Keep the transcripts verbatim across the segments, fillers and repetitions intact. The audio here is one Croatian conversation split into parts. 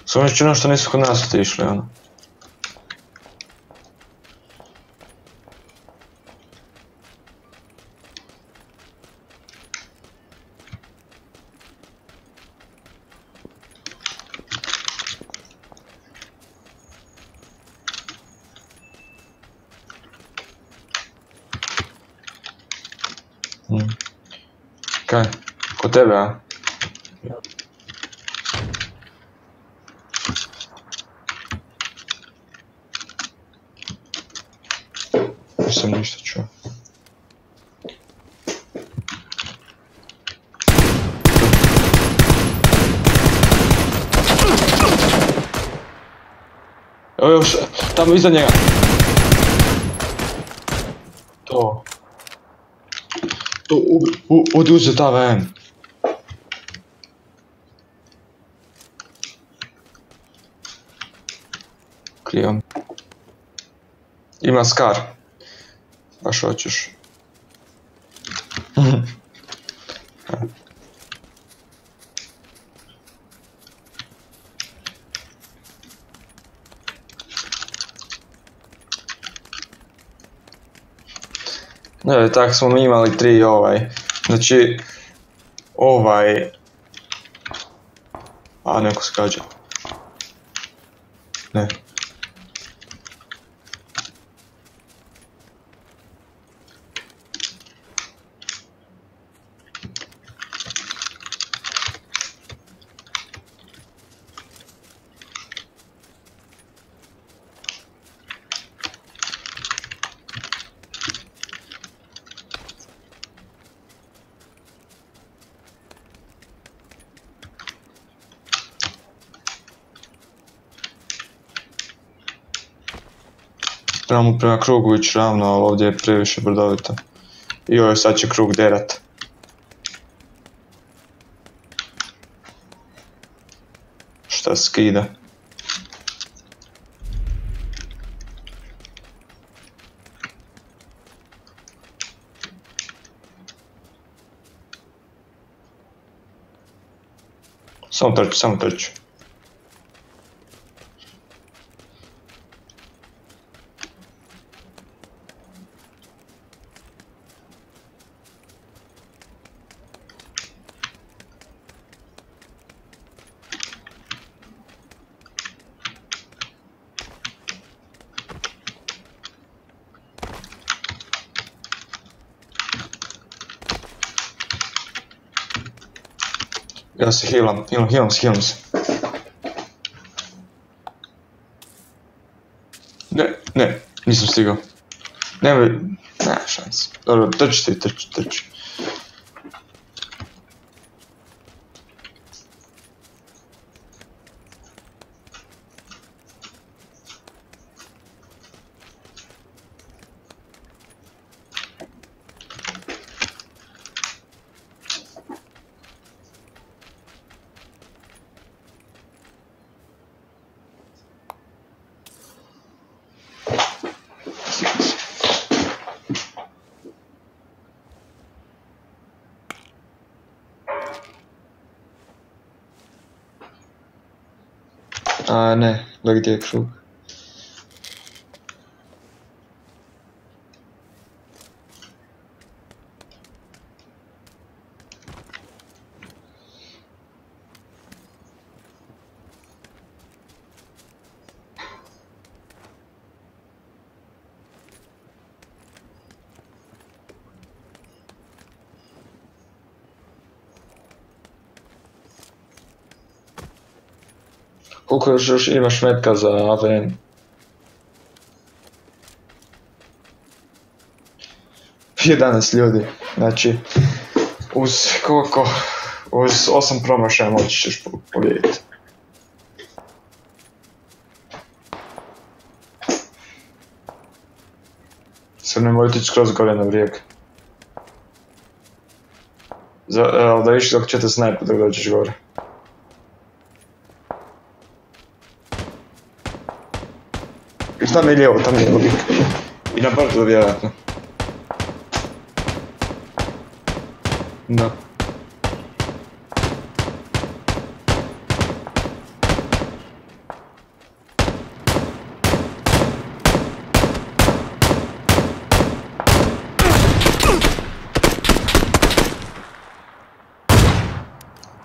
Samo čuno što nisu kod nas otišli, ono. Hmm. Kaj? Kod tebe, a? Nisam ništa čuo. Evo još, tamo iza njega. To. To, u, u, odi uzeti A V M. Krivom. Ima skar. Baš hoćeš. Ne, tako smo mi imali tri ovaj. Znači, ovaj... A, neko skađa. Ne. Trebamo prema krugu ići ravno, ali ovdje je previše brdovito. I ovo sad će krug derat. Šta skida? Samo trči, samo trči. Ja se healam, healam, healam se, healam se. Ne, ne, nisam stigao. Nemoj, nema šanse. Dobro, trči ti, trči, trči. A ne, gledaj gdje je krug. Koliko još, još imaš metka za A V M? jedanaest ljudi, znači uz koliko, uz osam promašaja moći ćeš pobijediti. Sad nemoj otići skroz gore na brijeg. Da viš dok će te snajpa dok dođeš gore. I tam je lijevo, tam je logika. I na brdu vjerojatno. Da.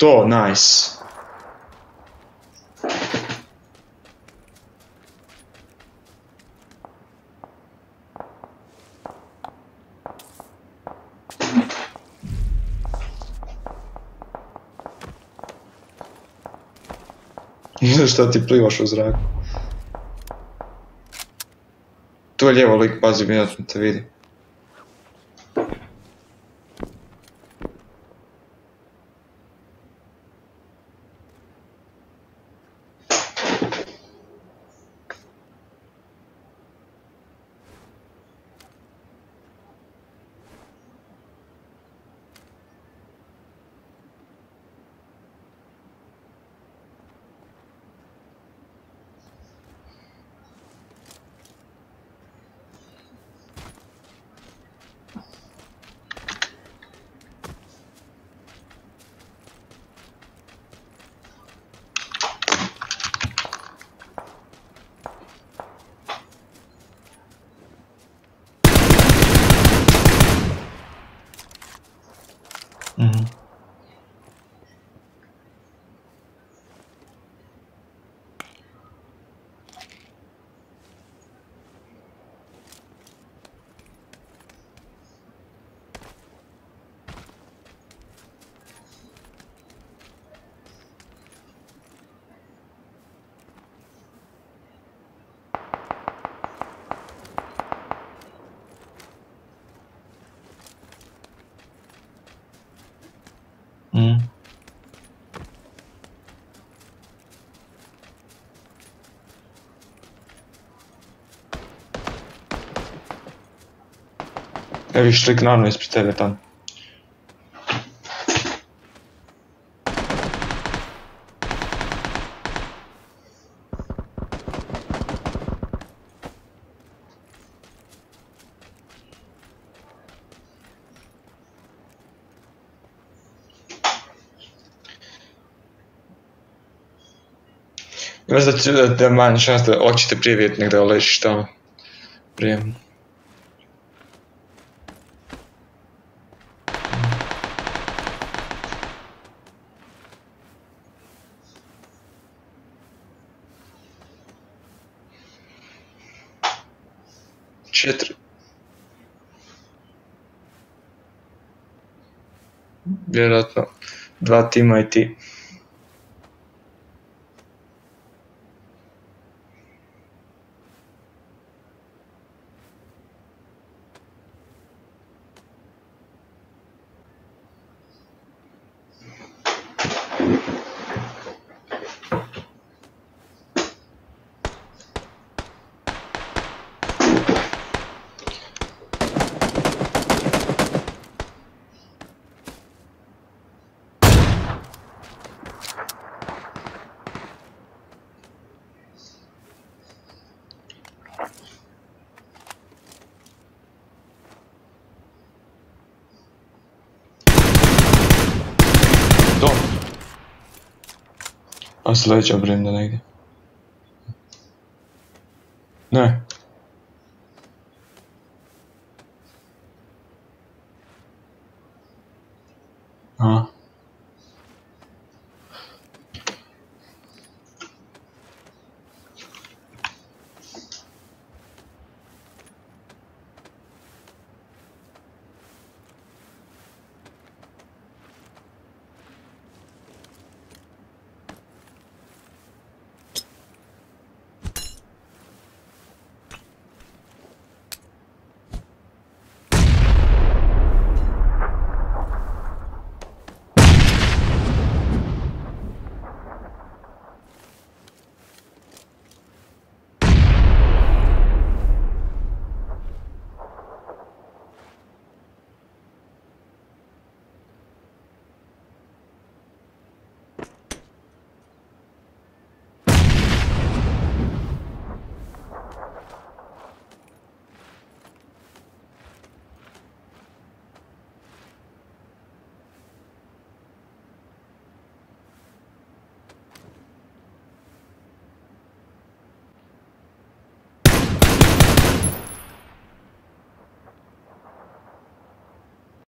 To, nice. Šta ti plivaš u zraku? Tu je lijevo lik, pazi, vjerojatno te vidi. Mhm. Mhm. Evo viš lik naravno ispred tebe tam. Imaš da će da je manje šans da oćete prije vidjeti nek da ležiš tamo. Prije. Četiri. Vjerojatno. Dva tima i ti. To. A sljedeća brenda negdje. Ne. Aha.